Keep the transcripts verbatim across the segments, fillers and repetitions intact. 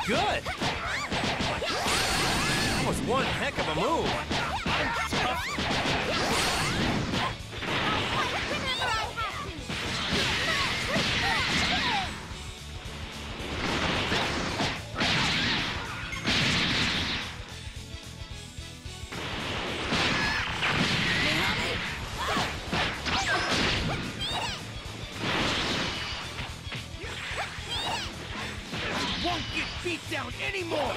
good! That was one heck of a move! I'm tough! Won't get beat down anymore!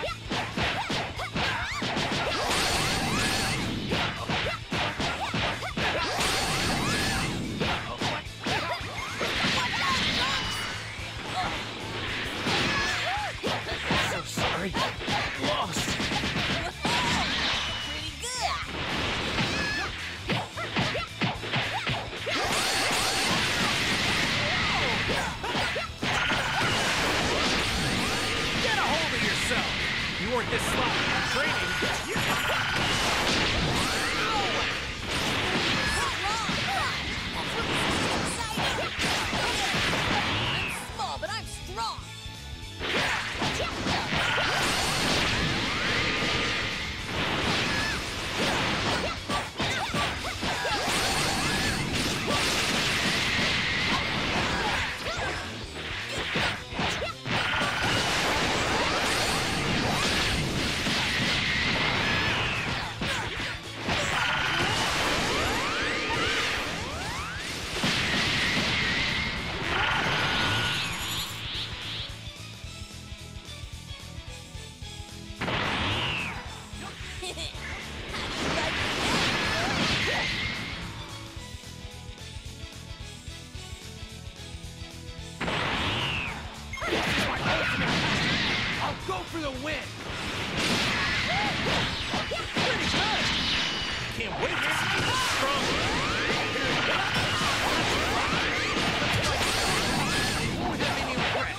So sorry. Lost. Pretty good. Get a hold of yourself! You weren't this sloppy in training. I'm small, but I'm strong. I'll go for the win! Pretty good! Can't wait to see you get stronger! Won't have any regret!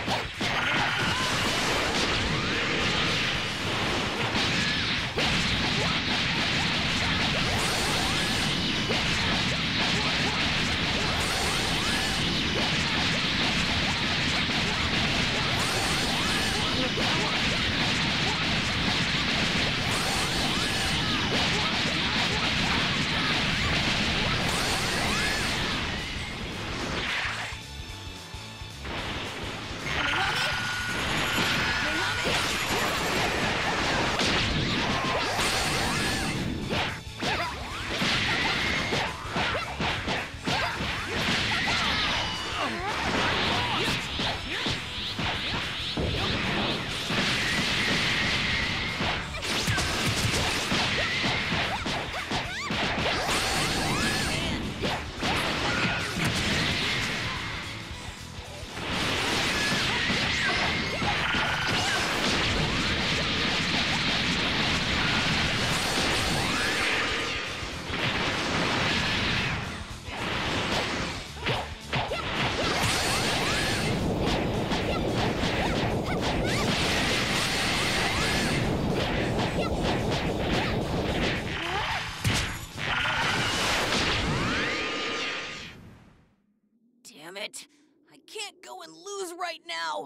Damn it. I can't go and lose right now.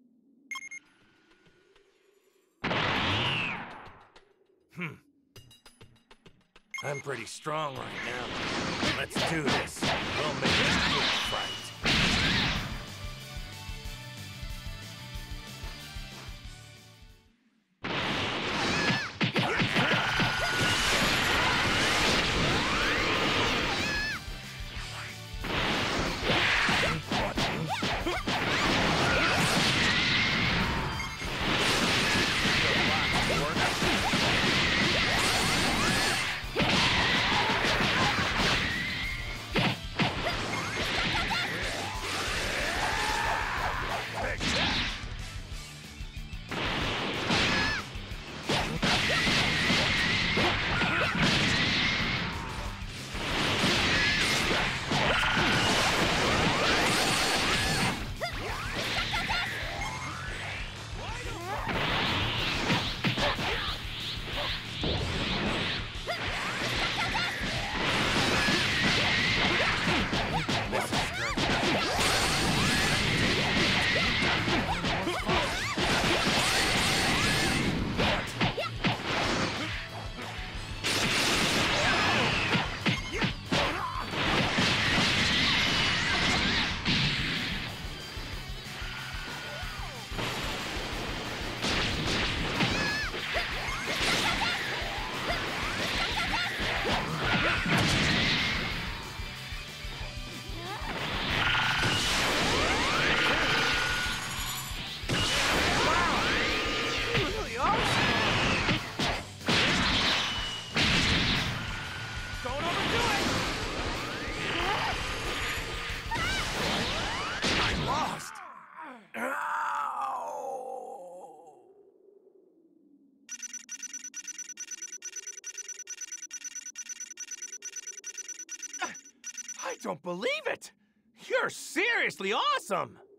Hmm. I'm pretty strong right now. Let's do this. We'll make it a good fight. don't believe it! You're seriously awesome!